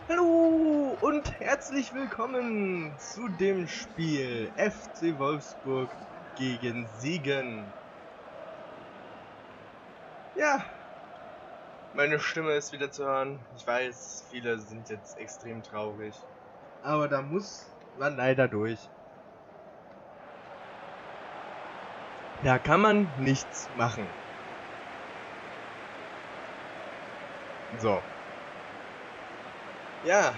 Hallo und herzlich willkommen zu dem Spiel FC Wolfsburg gegen Siegen. Ja, meine Stimme ist wieder zu hören. Ich weiß, viele sind jetzt extrem traurig. Aber da muss man leider durch. Da kann man nichts machen. So. Ja.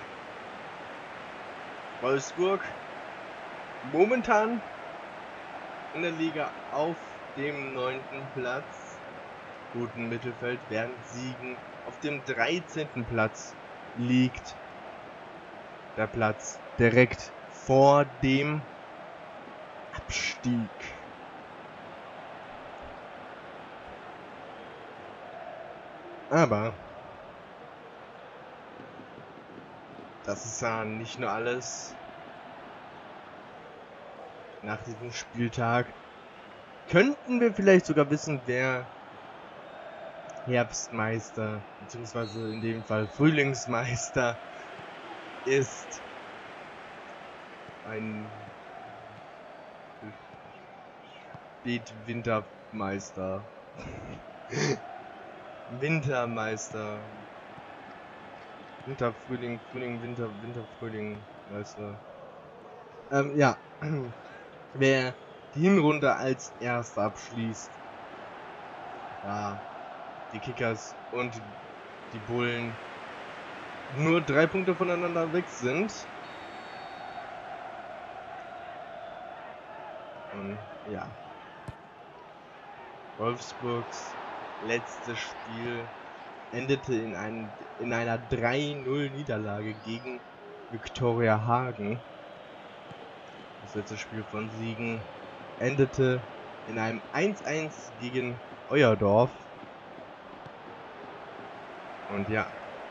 Wolfsburg momentan in der Liga auf dem 9. Platz. Guten Mittelfeld, während Siegen auf dem 13. Platz liegt. Der Platz direkt vor dem Abstieg. Aber das ist ja nicht nur alles. Nach diesem Spieltag könnten wir vielleicht sogar wissen, wer Herbstmeister beziehungsweise in dem Fall Frühlingsmeister ist. Ein Spätwintermeister. Wintermeister. Winter, Frühling, Frühling, Winter, Winter, Frühling, Meister. Ja. Wer die Hinrunde als Erster abschließt. Ja. Die Kickers und die Bullen nur 3 Punkte voneinander weg sind. Und ja. Wolfsburgs letztes Spiel endete in einer 3-0 Niederlage gegen Viktoria Hagen. Das letzte Spiel von Siegen endete in einem 1-1 gegen Euerdorf. Und ja.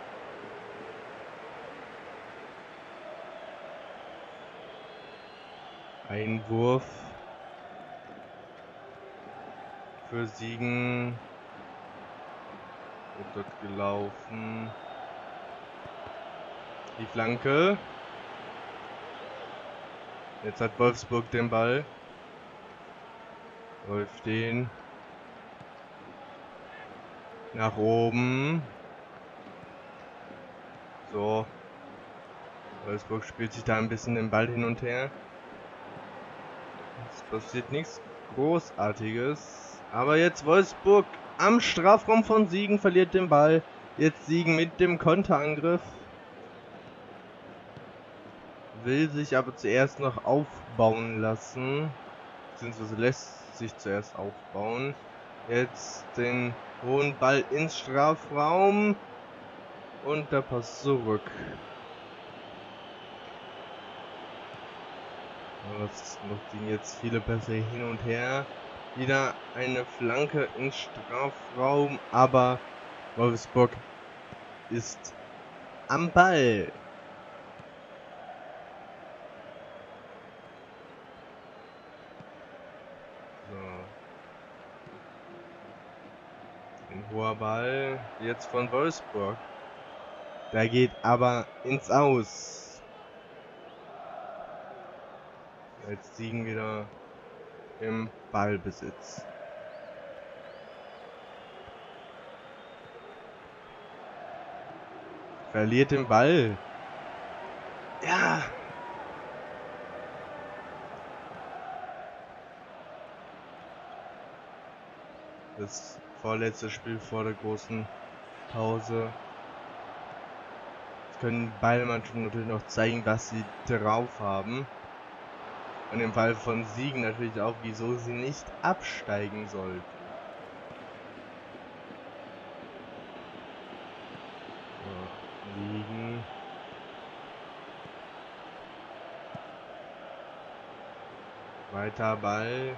Einwurf für Siegen. Wird dort gelaufen. Die Flanke. Jetzt hat Wolfsburg den Ball. Läuft den nach oben. So. Wolfsburg spielt sich da ein bisschen den Ball hin und her. Es passiert nichts Großartiges. Aber jetzt Wolfsburg am Strafraum von Siegen verliert den Ball. Jetzt Siegen mit dem Konterangriff. Will sich aber zuerst noch aufbauen lassen. Beziehungsweise lässt sich zuerst aufbauen. Jetzt den hohen Ball ins Strafraum. Und der Pass zurück. Das ging jetzt viele Pässe hin und her. Wieder eine Flanke ins Strafraum. Aber Wolfsburg ist am Ball. Ein hoher Ball jetzt von Wolfsburg. Der geht aber ins Aus. Jetzt Siegen wieder im Ballbesitz. Verliert den Ball. Ja. Das vorletzte Spiel vor der großen Pause. Jetzt können beide Mannschaften natürlich noch zeigen, was sie drauf haben. Und im Fall von Siegen natürlich auch, wieso sie nicht absteigen sollten. So, Siegen. Weiter Ball.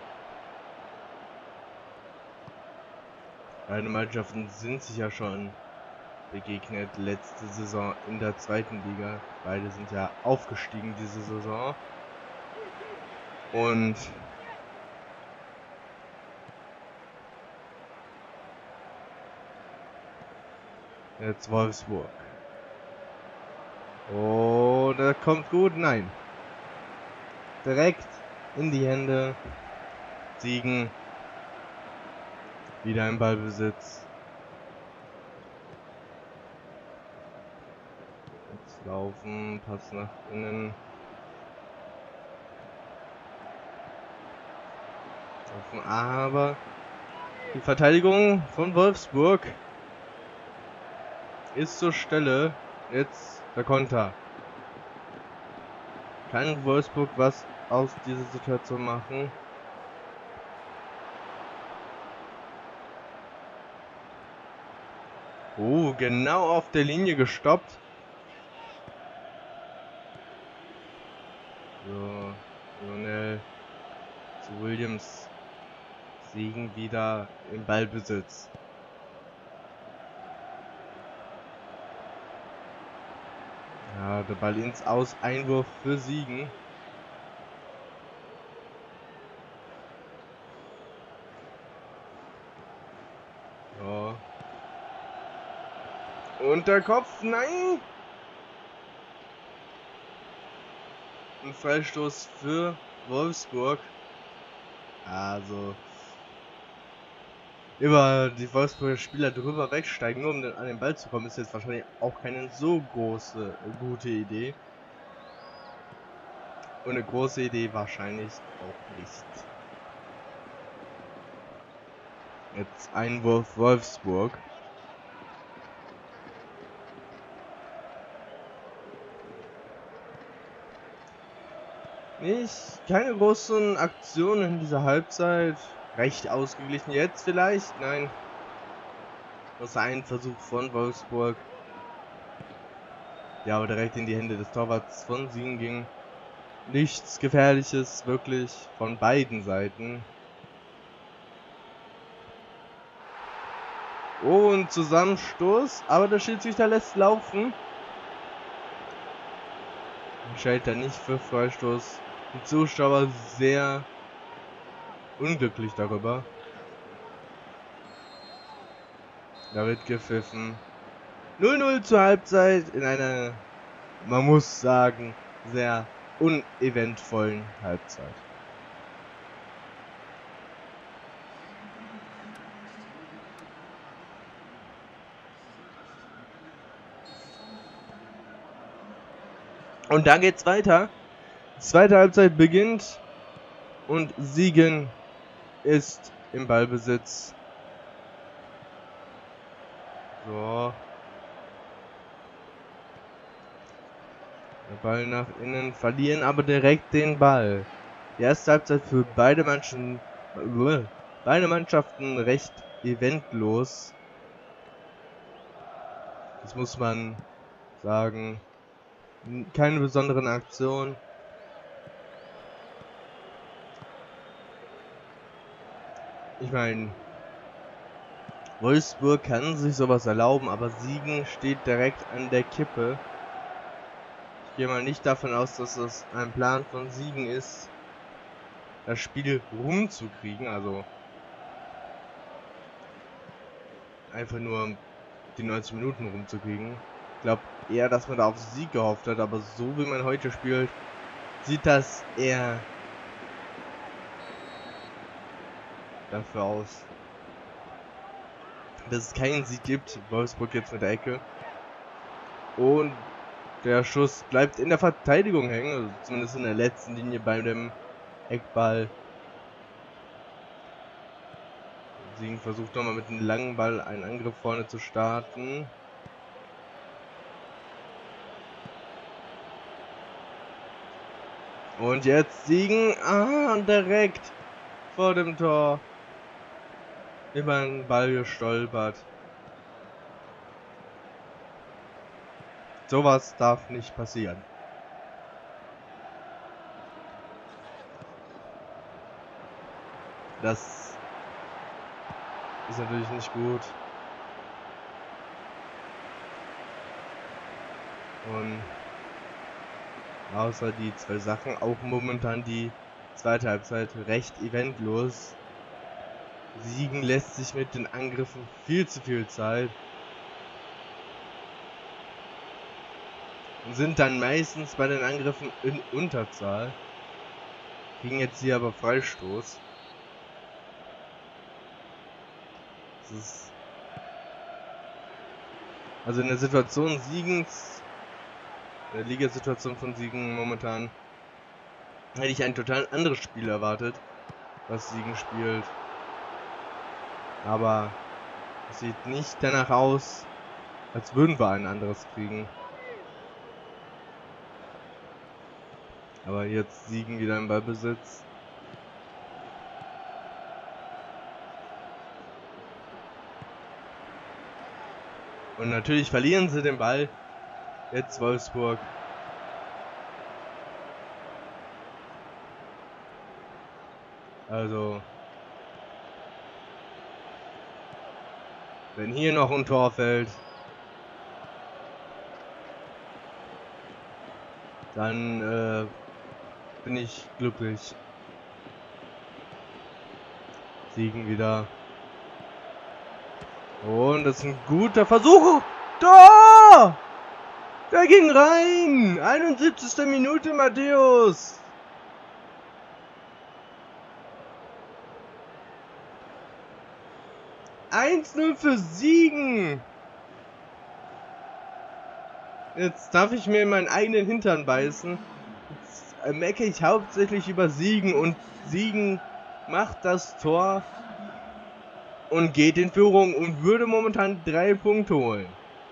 Beide Mannschaften sind sich ja schon begegnet letzte Saison in der 2. Liga. Beide sind ja aufgestiegen diese Saison. Und jetzt Wolfsburg. Oh, der kommt gut. Nein. Direkt in die Hände. Siegen. Wieder im Ballbesitz. Jetzt laufen. Pass nach innen. Laufen, aber die Verteidigung von Wolfsburg ist zur Stelle. Jetzt der Konter. Kann Wolfsburg was aus dieser Situation machen? Oh, genau auf der Linie gestoppt. So, Lionel zu Williams. Siegen wieder im Ballbesitz. Ja, der Ball ins Aus, Einwurf für Siegen. So. Und der Kopf, nein! Ein Freistoß für Wolfsburg. Also über die Wolfsburger Spieler drüber wegsteigen, nur um an den Ball zu kommen, ist jetzt wahrscheinlich auch keine so gute Idee. Und eine große Idee wahrscheinlich auch nicht. Jetzt Einwurf Wolfsburg. Keine großen Aktionen in dieser Halbzeit. Recht ausgeglichen jetzt vielleicht? Nein. Das ist ein Versuch von Wolfsburg. Der aber direkt in die Hände des Torwarts von Siegen ging. Nichts Gefährliches, wirklich, von beiden Seiten. Und Zusammenstoß, aber der Schiedsrichter lässt laufen. Entscheidet er nicht für Freistoß. Die Zuschauer sehr unglücklich darüber. Da wird gepfiffen. 0:0 zur Halbzeit in einer, man muss sagen, sehr uneventvollen Halbzeit. Und da geht's weiter. Zweite Halbzeit beginnt und Siegen ist im Ballbesitz. So. Der Ball nach innen, verlieren aber direkt den Ball. Die erste Halbzeit für beide Mannschaften recht eventlos. Das muss man sagen. Keine besonderen Aktionen. Ich meine, Wolfsburg kann sich sowas erlauben, aber Siegen steht direkt an der Kippe. Ich gehe mal nicht davon aus, dass das ein Plan von Siegen ist, das Spiel rumzukriegen, also einfach nur die 90 Minuten rumzukriegen. Ich glaube eher, dass man da auf Sieg gehofft hat, aber so wie man heute spielt, sieht das eher dafür aus, dass es keinen Sieg gibt. Wolfsburg jetzt mit der Ecke. Und der Schuss bleibt in der Verteidigung hängen, also zumindest in der letzten Linie bei dem Eckball. Siegen versucht nochmal mit einem langen Ball einen Angriff vorne zu starten. Und jetzt Siegen, direkt vor dem Tor über den Ball gestolpert. Sowas darf nicht passieren. Das ist natürlich nicht gut. Und außer die zwei Sachen auch momentan die zweite Halbzeit recht eventlos. Siegen lässt sich mit den Angriffen viel zu viel Zeit. sind dann meistens bei den Angriffen in Unterzahl. Kriegen jetzt hier aber Freistoß. Das ist also in der Situation Siegens, der Ligasituation von Siegen momentan, hätte ich ein total anderes Spiel erwartet, was Siegen spielt. Aber es sieht nicht danach aus, als würden wir ein anderes kriegen. Aber jetzt Siegen wieder im Ballbesitz. Und natürlich verlieren sie den Ball. Jetzt Wolfsburg. Also, wenn hier noch ein Tor fällt, dann bin ich glücklich. Siegen wieder. Und das ist ein guter Versuch. Tor! Der ging rein! 71. Minute, Matthäus! (1:0 für Siegen! Jetzt darf ich mir in meinen eigenen Hintern beißen. Jetzt meckere ich hauptsächlich über Siegen und Siegen macht das Tor und geht in Führung und würde momentan 3 Punkte holen.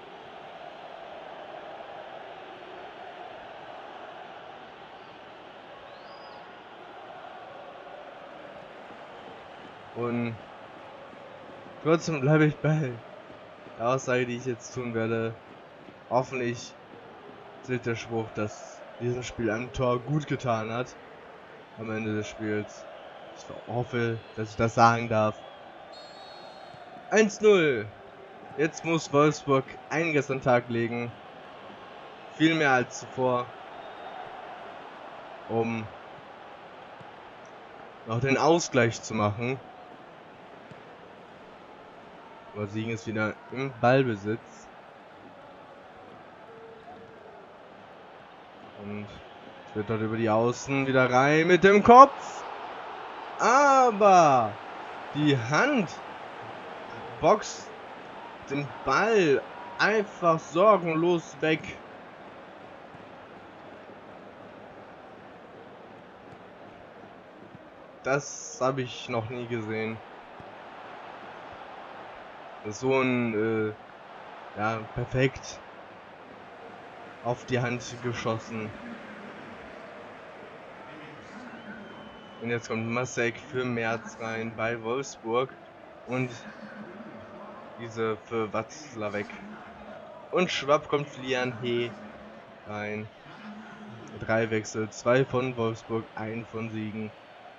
Und trotzdem bleibe ich bei der Aussage, die ich jetzt tun werde. Hoffentlich zählt der Spruch, dass diesem Spiel ein Tor gut getan hat. Am Ende des Spiels. Ich hoffe, dass ich das sagen darf. 1:0. Jetzt muss Wolfsburg einiges an den Tag legen. Viel mehr als zuvor. Um noch den Ausgleich zu machen. Aber Siegen ist wieder im Ballbesitz. Und es wird dort über die Außen wieder rein mit dem Kopf. Aber die Hand boxt den Ball einfach sorgenlos weg. Das habe ich noch nie gesehen. Das ist so ein, ja, perfekt auf die Hand geschossen. Und jetzt kommt Masek für Merz rein bei Wolfsburg. Und diese für Watzler weg. Und Schwab kommt Flian He rein. 3 Wechsel, 2 von Wolfsburg, 1 von Siegen.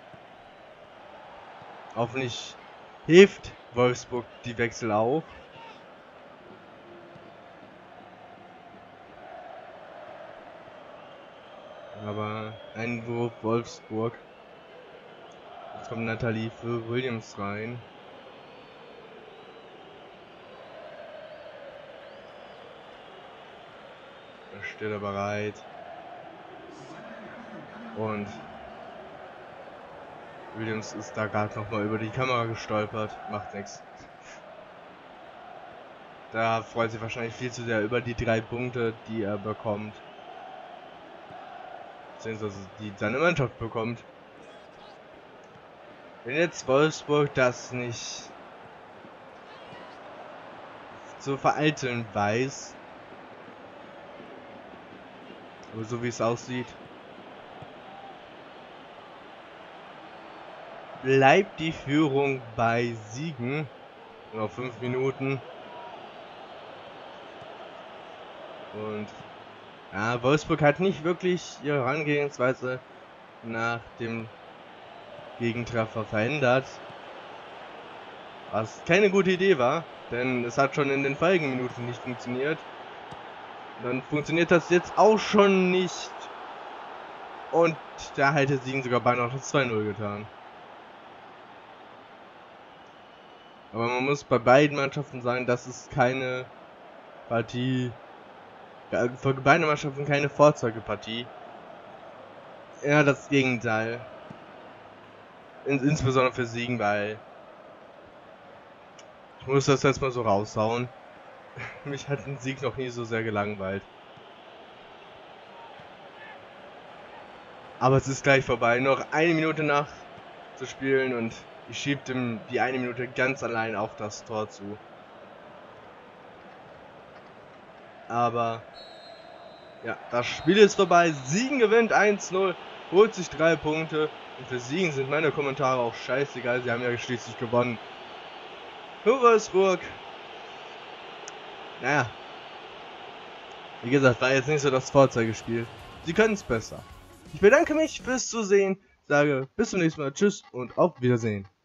Hoffentlich hilft Wolfsburg die Wechsel auch. Aber Einwurf Wolfsburg. Jetzt kommt Nathalie für Williams rein. Da steht er bereit. Und Williams ist da gerade nochmal über die Kamera gestolpert. Macht nichts. Da freut sich wahrscheinlich viel zu sehr über die 3 Punkte, die er bekommt. Beziehungsweise die seine Mannschaft bekommt. Wenn jetzt Wolfsburg das nicht zu vereiteln weiß, aber so wie es aussieht, bleibt die Führung bei Siegen. Noch 5 Minuten. Und ja, Wolfsburg hat nicht wirklich ihre Herangehensweise nach dem Gegentreffer verändert. Was keine gute Idee war, denn es hat schon in den vorigen Minuten nicht funktioniert. Dann funktioniert das jetzt auch schon nicht. Und da hätte Siegen sogar beinahe noch 2:0 getan. Aber man muss bei beiden Mannschaften sagen, das ist keine Partie, Für beide Mannschaften keine Vorzeigepartie. Ja, das Gegenteil. Insbesondere für Siegen, weil ich muss das jetzt mal so raushauen. Mich hat ein Sieg noch nie so sehr gelangweilt. Aber es ist gleich vorbei. Noch eine Minute nach zu spielen und ich schieb dem die eine Minute ganz allein auf das Tor zu. Aber ja, das Spiel ist vorbei. Siegen gewinnt 1-0, holt sich 3 Punkte. Und für Siegen sind meine Kommentare auch scheißegal. Sie haben ja schließlich gewonnen. Hurresburg. Naja. Wie gesagt, war jetzt nicht so das Vorzeigespiel. Sie können es besser. Ich bedanke mich fürs Zusehen. Sage bis zum nächsten Mal. Tschüss und auf Wiedersehen.